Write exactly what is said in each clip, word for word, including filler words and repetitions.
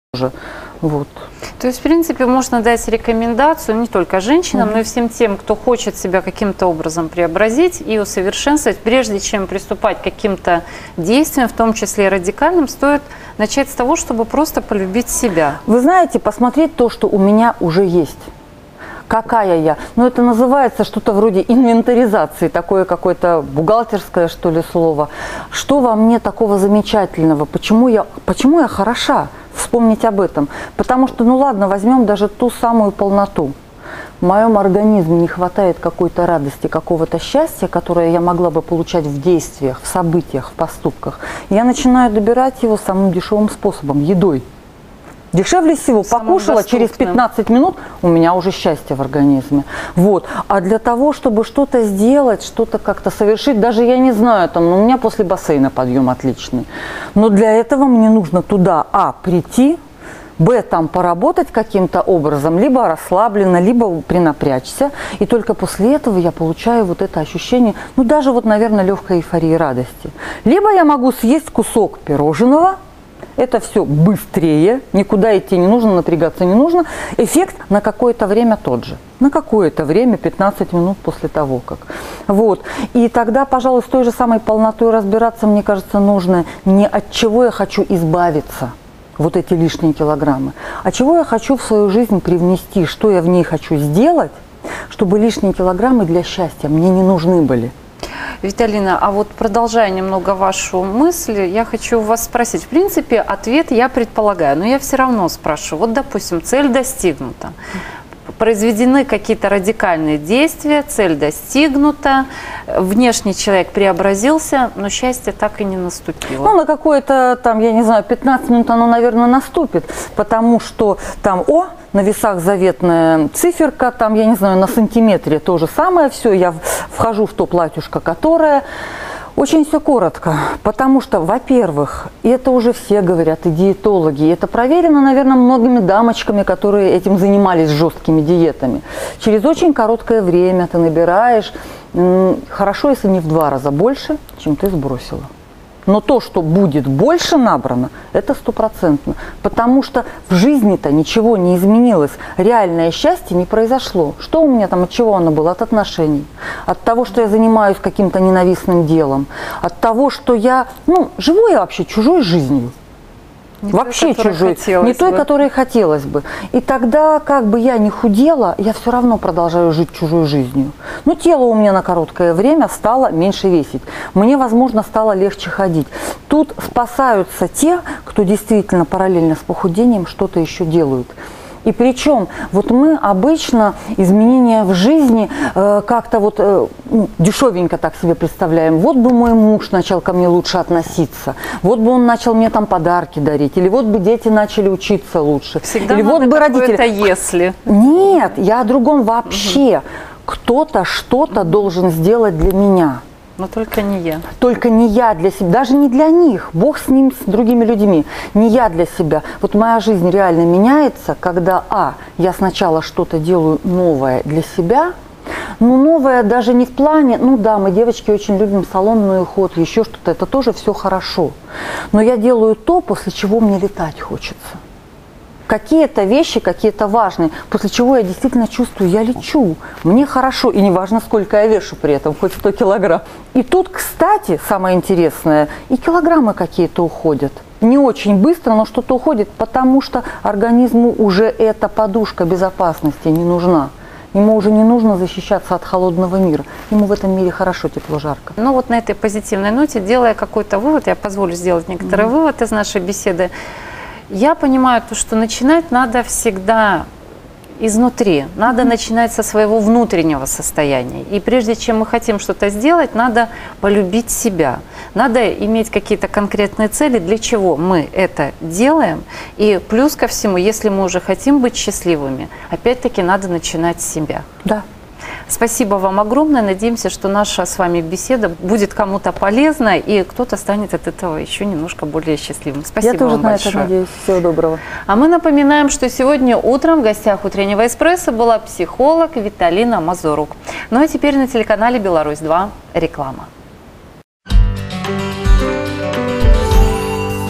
тоже. Вот. То есть, в принципе, можно дать рекомендацию не только женщинам, mm-hmm. но и всем тем, кто хочет себя каким-то образом преобразить и усовершенствовать. Прежде чем приступать к каким-то действиям, в том числе и радикальным, стоит начать с того, чтобы просто полюбить себя. Вы знаете, посмотреть то, что у меня уже есть. Какая я? Ну, это называется что-то вроде инвентаризации, такое какое-то бухгалтерское, что ли, слово. Что во мне такого замечательного? Почему я, почему я хороша? Вспомнить об этом. Потому что, ну ладно, возьмем даже ту самую полноту. В моем организме не хватает какой-то радости, какого-то счастья, которое я могла бы получать в действиях, в событиях, в поступках. Я начинаю добирать его самым дешевым способом – едой. Дешевле всего покушала, через пятнадцать минут у меня уже счастье в организме. Вот. А для того, чтобы что-то сделать, что-то как-то совершить, даже я не знаю, там, ну, у меня после бассейна подъем отличный. Но для этого мне нужно туда, а, прийти, б, там поработать каким-то образом, либо расслабленно, либо принапрячься. И только после этого я получаю вот это ощущение, ну даже вот, наверное, легкой эйфории радости. Либо я могу съесть кусок пирожного. Это все быстрее, никуда идти не нужно, напрягаться не нужно. Эффект на какое-то время тот же. На какое-то время, пятнадцать минут после того, как. Вот. И тогда, пожалуй, с той же самой полнотой разбираться, мне кажется, нужно не от чего я хочу избавиться, вот эти лишние килограммы, а чего я хочу в свою жизнь привнести, что я в ней хочу сделать, чтобы лишние килограммы для счастья мне не нужны были. Виталина, а вот продолжая немного вашу мысль, я хочу вас спросить. В принципе, ответ я предполагаю, но я все равно спрашиваю. Вот, допустим, цель достигнута. Произведены какие-то радикальные действия, цель достигнута, внешний человек преобразился, но счастье так и не наступило. Ну, на какое-то, там, я не знаю, пятнадцать минут оно, наверное, наступит, потому что там, о, на весах заветная циферка, там, я не знаю, на сантиметре то же самое, все, я вхожу в то платьюшко, которое... Очень все коротко, потому что, во-первых, и это уже все говорят, и диетологи, и это проверено, наверное, многими дамочками, которые этим занимались жесткими диетами. Через очень короткое время ты набираешь, хорошо, если не в два раза больше, чем ты сбросила. Но то, что будет больше набрано, это стопроцентно. Потому что в жизни-то ничего не изменилось. Реальное счастье не произошло. Что у меня там, от чего оно было? От отношений. От того, что я занимаюсь каким-то ненавистным делом. От того, что я, ну, живу я вообще чужой жизнью. Не вообще той, чужой, не той, бы. которой хотелось бы. И тогда, как бы я ни худела, я все равно продолжаю жить чужой жизнью. Но тело у меня на короткое время стало меньше весить. Мне, возможно, стало легче ходить. Тут спасаются те, кто действительно параллельно с похудением что-то еще делают. И причем, вот мы обычно изменения в жизни э, как-то вот э, дешевенько так себе представляем. Вот бы мой муж начал ко мне лучше относиться, вот бы он начал мне там подарки дарить, или вот бы дети начали учиться лучше. Всегда или вот бы родители. Это если. Нет, я о другом вообще. Угу. Кто-то что-то должен сделать для меня. Но только не я. Только не я для себя, даже не для них. Бог с ним, с другими людьми. Не я для себя. Вот моя жизнь реально меняется, когда, а, я сначала что-то делаю новое для себя, ну, новое даже не в плане, ну да, мы, девочки, очень любим салонный уход, еще что-то, это тоже все хорошо. Но я делаю то, после чего мне летать хочется. Какие-то вещи, какие-то важные, после чего я действительно чувствую, я лечу, мне хорошо, и неважно, сколько я вешу при этом, хоть сто килограмм. И тут, кстати, самое интересное, и килограммы какие-то уходят. Не очень быстро, но что-то уходит, потому что организму уже эта подушка безопасности не нужна. Ему уже не нужно защищаться от холодного мира. Ему в этом мире хорошо, тепло, жарко. Ну вот на этой позитивной ноте, делая какой-то вывод, я позволю сделать некоторый mm-hmm. вывод из нашей беседы. Я понимаю, то, что начинать надо всегда изнутри, надо mm-hmm. начинать со своего внутреннего состояния. И прежде чем мы хотим что-то сделать, надо полюбить себя. Надо иметь какие-то конкретные цели, для чего мы это делаем. И плюс ко всему, если мы уже хотим быть счастливыми, опять-таки надо начинать с себя. Да. Спасибо вам огромное. Надеемся, что наша с вами беседа будет кому-то полезна, и кто-то станет от этого еще немножко более счастливым. Спасибо Я тоже вам на большое. это надеюсь. Всего доброго. А мы напоминаем, что сегодня утром в гостях утреннего эспрессо была психолог Виталина Мазурук. Ну а теперь на телеканале Беларусь два реклама.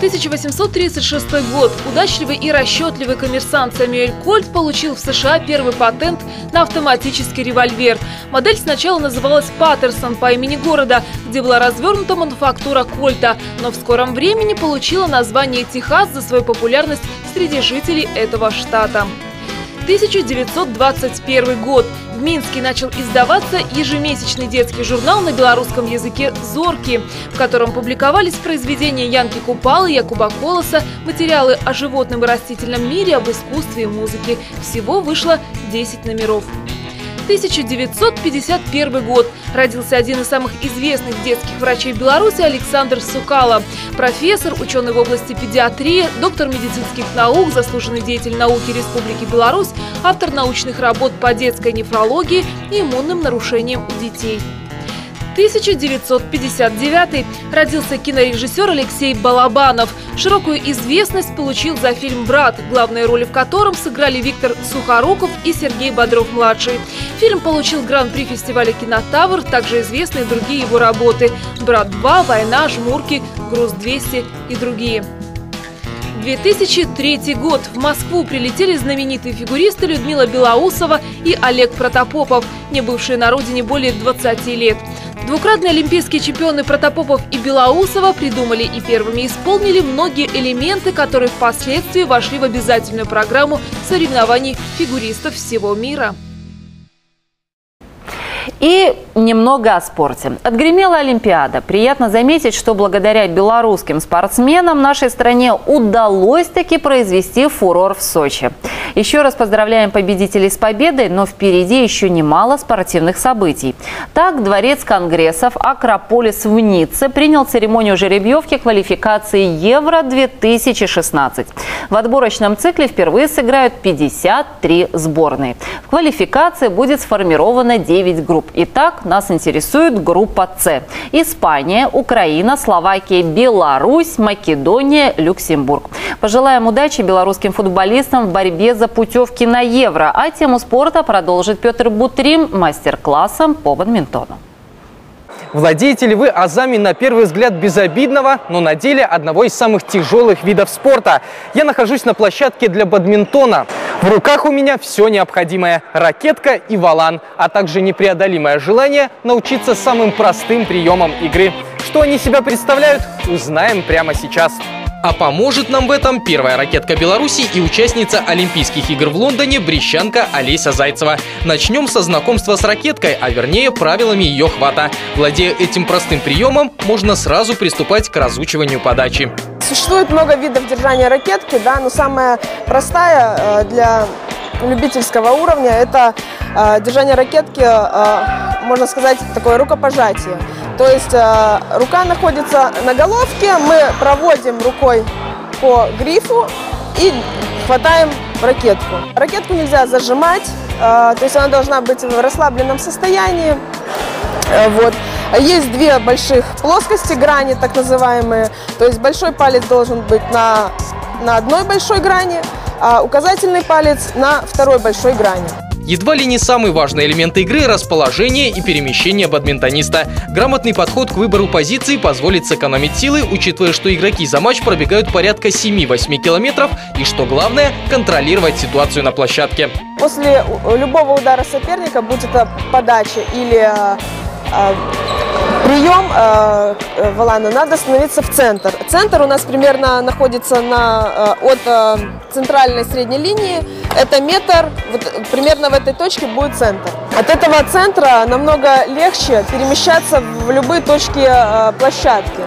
тысяча восемьсот тридцать шестой год. Удачливый и расчетливый коммерсант Сэмюэль Кольт получил в США первый патент на автоматический револьвер. Модель сначала называлась Паттерсон по имени города, где была развернута мануфактура Кольта, но в скором времени получила название Техас за свою популярность среди жителей этого штата. тысяча девятьсот двадцать первый год. В Минске начал издаваться ежемесячный детский журнал на белорусском языке «Зорки», в котором публиковались произведения Янки Купалы, Якуба Колоса, материалы о животном и растительном мире, об искусстве и музыке. Всего вышло десять номеров. тысяча девятьсот пятьдесят первый год. Родился один из самых известных детских врачей Беларуси Александр Сукало. Профессор, ученый в области педиатрии, доктор медицинских наук, заслуженный деятель науки Республики Беларусь, автор научных работ по детской нефрологии и иммунным нарушениям у детей. тысяча девятьсот пятьдесят девятый. Родился кинорежиссер Алексей Балабанов. Широкую известность получил за фильм «Брат», главные роли в котором сыграли Виктор Сухоруков и Сергей Бодров-младший. Фильм получил гран-при фестиваля «Кинотавр», также известны и другие его работы «Брат два», «Война», «Жмурки», «Груз двести» и другие. две тысячи третий год. В Москву прилетели знаменитые фигуристы Людмила Белоусова и Олег Протопопов, не бывшие на родине более двадцати лет. Двукратные олимпийские чемпионы Протопопов и Белоусова придумали и первыми исполнили многие элементы, которые впоследствии вошли в обязательную программу соревнований фигуристов всего мира. И немного о спорте. Отгремела Олимпиада. Приятно заметить, что благодаря белорусским спортсменам нашей стране удалось таки произвести фурор в Сочи. Еще раз поздравляем победителей с победой, но впереди еще немало спортивных событий. Так, Дворец конгрессов «Акрополис» в Ницце принял церемонию жеребьевки квалификации Евро две тысячи шестнадцать. В отборочном цикле впервые сыграют пятьдесят три сборные. В квалификации будет сформировано девять групп. Итак, нас интересует группа «С». Испания, Украина, Словакия, Беларусь, Македония, Люксембург. Пожелаем удачи белорусским футболистам в борьбе за путевки на Евро. А тему спорта продолжит Петр Бутрим мастер-классом по бадминтону. Владеете ли вы азами на первый взгляд безобидного, но на деле одного из самых тяжелых видов спорта? Я нахожусь на площадке для бадминтона. В руках у меня все необходимое – ракетка и валан, а также непреодолимое желание научиться самым простым приемам игры. Что они себя представляют, узнаем прямо сейчас. А поможет нам в этом первая ракетка Беларуси и участница Олимпийских игр в Лондоне брещанка Олеся Зайцева. Начнем со знакомства с ракеткой, а вернее правилами ее хвата. Владея этим простым приемом, можно сразу приступать к разучиванию подачи. Существует много видов держания ракетки, да, но самая простая для любительского уровня – это держание ракетки, можно сказать, такое рукопожатие. То есть э, рука находится на головке, мы проводим рукой по грифу и хватаем ракетку. Ракетку нельзя зажимать, э, то есть она должна быть в расслабленном состоянии. Э, вот. Есть две больших плоскости, грани так называемые, то есть большой палец должен быть на, на одной большой грани, а указательный палец на второй большой грани. Едва ли не самый важный элемент игры – расположение и перемещение бадминтониста. Грамотный подход к выбору позиций позволит сэкономить силы, учитывая, что игроки за матч пробегают порядка семи-восьми километров и, что главное, контролировать ситуацию на площадке. После любого удара соперника, будь это подача или э, э, прием э, валана, надо становиться в центр. Центр у нас примерно находится на, э, от э, центральной средней линии. Это метр, вот примерно в этой точке будет центр. От этого центра намного легче перемещаться в любые точки э, площадки.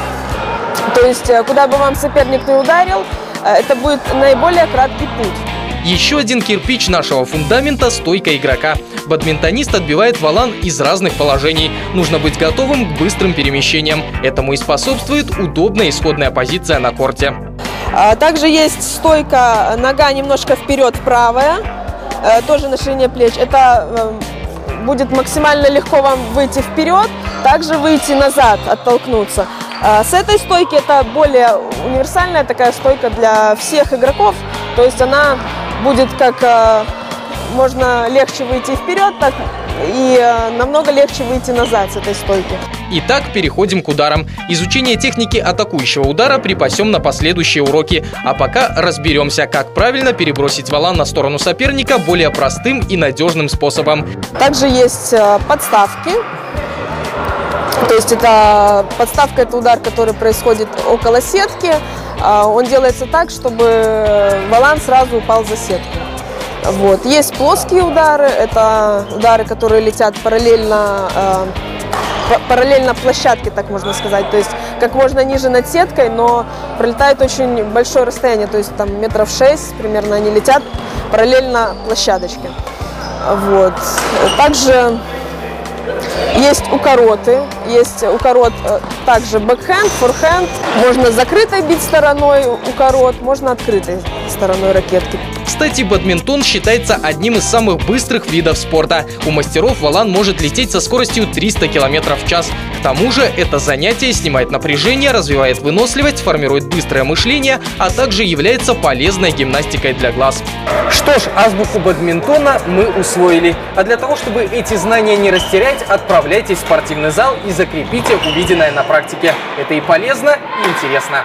То есть, э, куда бы вам соперник не ударил, э, это будет наиболее краткий путь. Еще один кирпич нашего фундамента – стойка игрока. Бадминтонист отбивает валан из разных положений. Нужно быть готовым к быстрым перемещениям. Этому и способствует удобная исходная позиция на корте. Также есть стойка, нога немножко вперед правая, тоже на ширине плеч. Это будет максимально легко вам выйти вперед, также выйти назад, оттолкнуться. С этой стойки это более универсальная такая стойка для всех игроков, то есть она будет как можно легче выйти вперед, так и намного легче выйти назад с этой стойки. Итак, переходим к ударам. Изучение техники атакующего удара припасем на последующие уроки. А пока разберемся, как правильно перебросить валан на сторону соперника более простым и надежным способом. Также есть подставки. То есть это подставка, это удар, который происходит около сетки. Он делается так, чтобы валан сразу упал за сетку. Вот. Есть плоские удары, это удары, которые летят параллельно, э, параллельно площадке, так можно сказать. То есть как можно ниже над сеткой, но пролетает очень большое расстояние, то есть там метров шесть примерно они летят параллельно площадочке. Вот. Также есть укороты, есть укорот также бэкхенд, форхенд. Можно закрытой бить стороной укорот, можно открытой стороной ракетки. Кстати, бадминтон считается одним из самых быстрых видов спорта. У мастеров валан может лететь со скоростью триста километров в час. К тому же это занятие снимает напряжение, развивает выносливость, формирует быстрое мышление, а также является полезной гимнастикой для глаз. Что ж, азбуку бадминтона мы усвоили. А для того, чтобы эти знания не растерять, отправляйтесь в спортивный зал и закрепите увиденное на практике. Это и полезно, и интересно.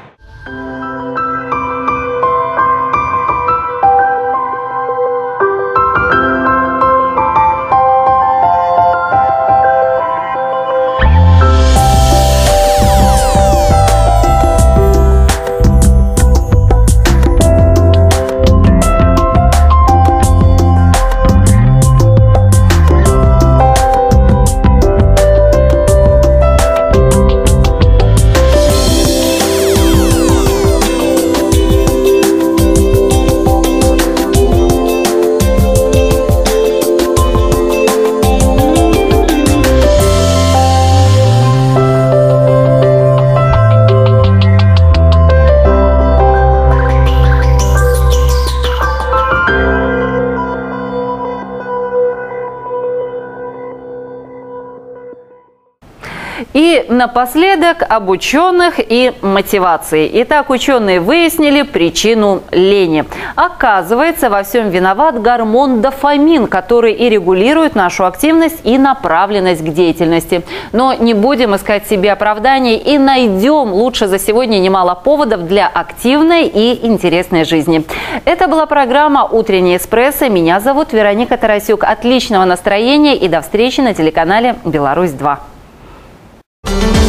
И напоследок об ученых и мотивации. Итак, ученые выяснили причину лени. Оказывается, во всем виноват гормон дофамин, который и регулирует нашу активность и направленность к деятельности. Но не будем искать себе оправданий и найдем лучше за сегодня немало поводов для активной и интересной жизни. Это была программа «Утренний эспрессо». Меня зовут Вероника Тарасюк. Отличного настроения и до встречи на телеканале «Беларусь два».